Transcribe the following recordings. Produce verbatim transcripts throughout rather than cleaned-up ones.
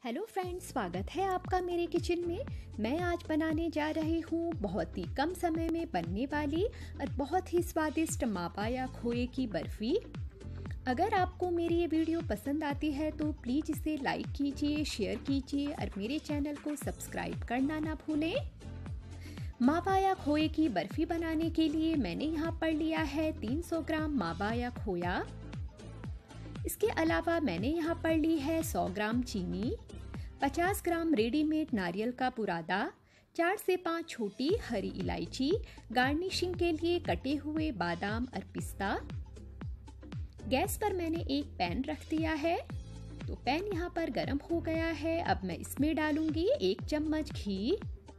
Hello friends, स्वागत है आपका मेरे किचन में। मैं आज बनाने जा रही हूँ बहुत ही कम समय में बनने वाली और बहुत ही स्वादिष्ट मावा या खोए की बर्फ़ी। अगर आपको मेरी ये वीडियो पसंद आती है तो प्लीज़ इसे लाइक कीजिए, शेयर कीजिए और मेरे चैनल को सब्सक्राइब करना ना भूलें। मावा या खोए की बर्फ़ी बनाने के लिए मैंने यहाँ पर लिया है तीन सौ ग्राम मावा या खोया। इसके अलावा मैंने यहाँ पर ली है सौ ग्राम चीनी, पचास ग्राम रेडीमेड नारियल का बुरादा, चार से पाँच छोटी हरी इलायची, गार्निशिंग के लिए कटे हुए बादाम और पिस्ता। गैस पर मैंने एक पैन रख दिया है, तो पैन यहाँ पर गर्म हो गया है। अब मैं इसमें डालूंगी एक चम्मच घी।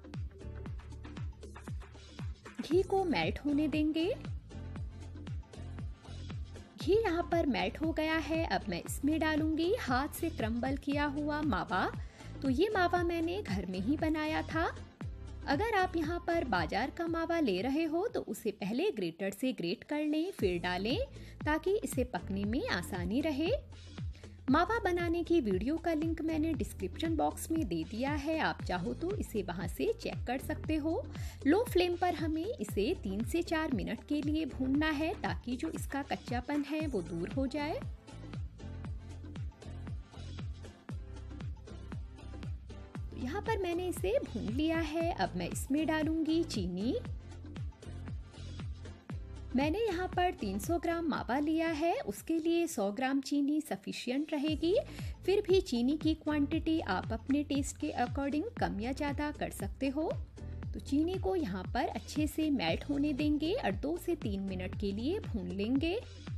घी को मेल्ट होने देंगे। घी यहाँ पर मेल्ट हो गया है। अब मैं इसमें डालूंगी हाथ से क्रम्बल किया हुआ मावा। तो ये मावा मैंने घर में ही बनाया था। अगर आप यहाँ पर बाजार का मावा ले रहे हो तो उसे पहले ग्रेटर से ग्रेट कर लें, फिर डालें ताकि इसे पकने में आसानी रहे। मावा बनाने की वीडियो का लिंक मैंने डिस्क्रिप्शन बॉक्स में दे दिया है, आप चाहो तो इसे वहां से चेक कर सकते हो। लो फ्लेम पर हमें इसे तीन से चार मिनट के लिए भूनना है ताकि जो इसका कच्चापन है वो दूर हो जाए। तो यहाँ पर मैंने इसे भून लिया है। अब मैं इसमें डालूंगी चीनी। मैंने यहाँ पर तीन सौ ग्राम मावा लिया है, उसके लिए सौ ग्राम चीनी सफिशिएंट रहेगी। फिर भी चीनी की क्वांटिटी आप अपने टेस्ट के अकॉर्डिंग कम या ज़्यादा कर सकते हो। तो चीनी को यहाँ पर अच्छे से मेल्ट होने देंगे और दो से तीन मिनट के लिए भून लेंगे।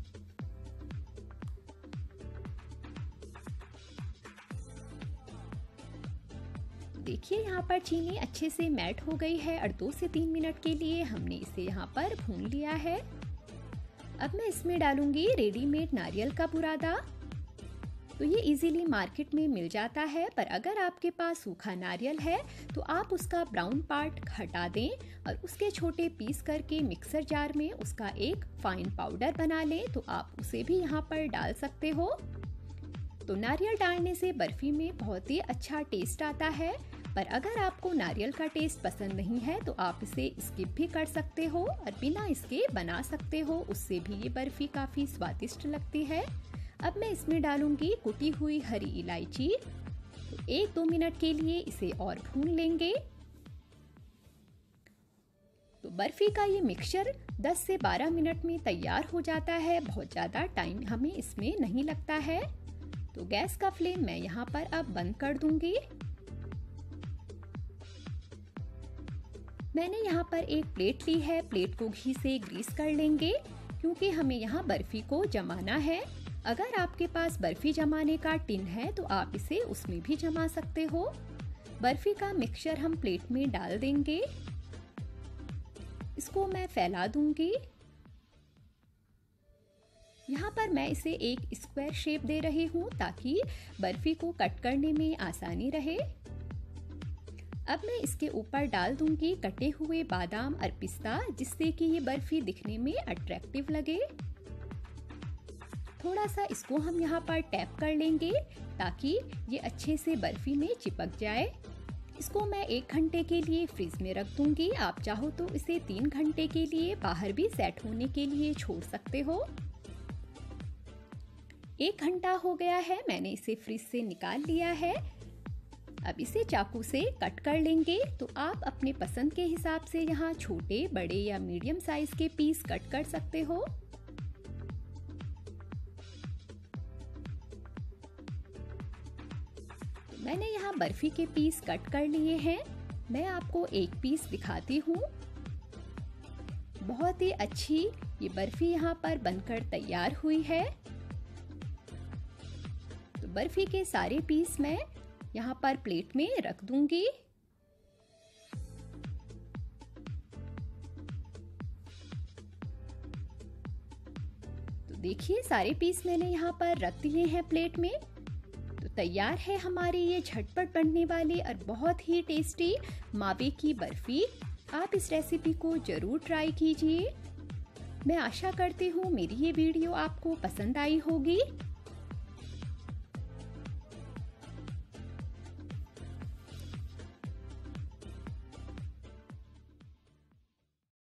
देखिए यहाँ पर चीनी अच्छे से मेल्ट हो गई है और दो से तीन मिनट के लिए हमने इसे यहाँ पर भून लिया है। अब मैं इसमें डालूंगी रेडीमेड नारियल का बुरादा। तो ये इजीली मार्केट में मिल जाता है, पर अगर आपके पास सूखा नारियल है तो आप उसका ब्राउन पार्ट हटा दें और उसके छोटे पीस करके मिक्सर जार में उसका एक फाइन पाउडर बना लें। तो आप उसे भी यहाँ पर डाल सकते हो। तो नारियल डालने से बर्फी में बहुत ही अच्छा टेस्ट आता है, पर अगर आपको नारियल का टेस्ट पसंद नहीं है तो आप इसे स्किप भी कर सकते हो और बिना इसके बना सकते हो, उससे भी ये बर्फी काफ़ी स्वादिष्ट लगती है। अब मैं इसमें डालूंगी कुटी हुई हरी इलायची। तो एक दो मिनट के लिए इसे और भून लेंगे। तो बर्फी का ये मिक्सचर दस से बारह मिनट में तैयार हो जाता है। बहुत ज़्यादा टाइम हमें इसमें नहीं लगता है। तो गैस का फ्लेम मैं यहाँ पर अब बंद कर दूंगी। मैंने यहाँ पर एक प्लेट ली है, प्लेट को घी से ग्रीस कर लेंगे क्योंकि हमें यहाँ बर्फी को जमाना है। अगर आपके पास बर्फी जमाने का टिन है तो आप इसे उसमें भी जमा सकते हो। बर्फी का मिक्सचर हम प्लेट में डाल देंगे। इसको मैं फैला दूंगी। यहाँ पर मैं इसे एक स्क्वायर शेप दे रही हूँ ताकि बर्फी को कट करने में आसानी रहे। अब मैं इसके ऊपर डाल दूंगी कटे हुए बादाम और पिस्ता, जिससे कि ये बर्फी दिखने में अट्रैक्टिव लगे। थोड़ा सा इसको हम यहाँ पर टैप कर लेंगे ताकि ये अच्छे से बर्फी में चिपक जाए। इसको मैं एक घंटे के लिए फ्रिज में रख दूंगी। आप चाहो तो इसे तीन घंटे के लिए बाहर भी सेट होने के लिए छोड़ सकते हो। एक घंटा हो गया है, मैंने इसे फ्रिज से निकाल लिया है। अब इसे चाकू से कट कर लेंगे। तो आप अपने पसंद के हिसाब से यहाँ छोटे, बड़े या मीडियम साइज के पीस कट कर सकते हो। तो मैंने यहाँ बर्फी के पीस कट कर लिए हैं। मैं आपको एक पीस दिखाती हूँ। बहुत ही अच्छी ये बर्फी यहाँ पर बनकर तैयार हुई है। तो बर्फी के सारे पीस मैं यहाँ पर प्लेट में रख दूंगी। तो देखिए सारे पीस मैंने यहाँ पर रख दिए हैं प्लेट में। तो तैयार है हमारी ये झटपट बनने वाली और बहुत ही टेस्टी मावे की बर्फी। आप इस रेसिपी को जरूर ट्राई कीजिए। मैं आशा करती हूँ मेरी ये वीडियो आपको पसंद आई होगी।